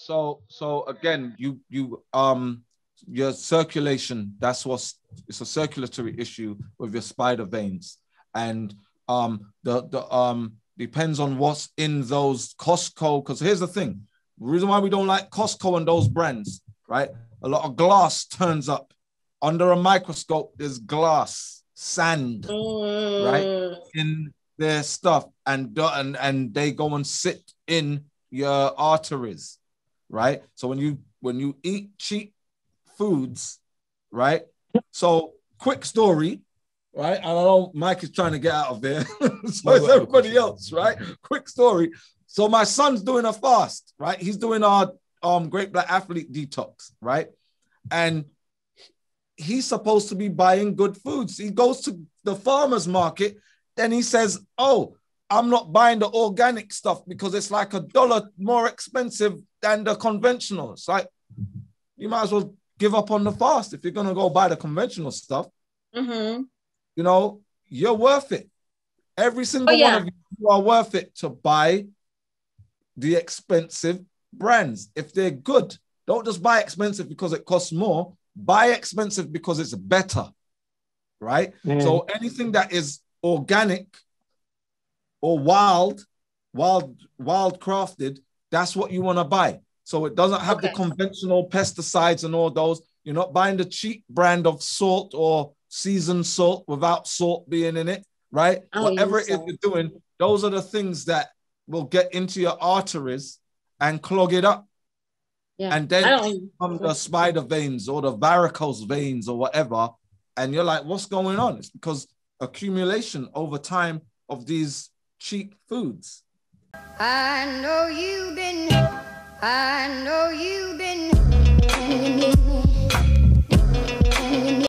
So again, your circulation, it's a circulatory issue with your spider veins. And the depends on what's in those Costco, because here's the thing. The reason why we don't like Costco and those brands, right? A lot of glass turns up. Under a microscope, there's glass, sand, right? In their stuff, and they go and sit in your arteries, right? So when you eat cheap foods, right? So quick story, right? And I know Mike is trying to get out of there. So is everybody else, right? Quick story. So my son's doing a fast, right? He's doing our Great Black Athlete Detox, right? And he's supposed to be buying good foods. He goes to the farmer's market, then he says, oh, I'm not buying the organic stuff because it's like $1 more expensive than the conventional. It's like, you might as well give up on the fast if you're going to go buy the conventional stuff. Mm-hmm. You know, you're worth it. Every single one of you are worth it to buy the expensive brands. If they're good, don't just buy expensive because it costs more. Buy expensive because it's better, right? So anything that is organic or wild crafted, that's what you want to buy. So it doesn't have the conventional pesticides and all those. You're not buying the cheap brand of salt or seasoned salt without salt being in it, right? Whatever it is you're doing, those are the things that will get into your arteries and clog it up. Yeah. And then come the spider veins or the varicose veins or whatever. And you're like, what's going on? It's because accumulation over time of these cheap foods. I know you've been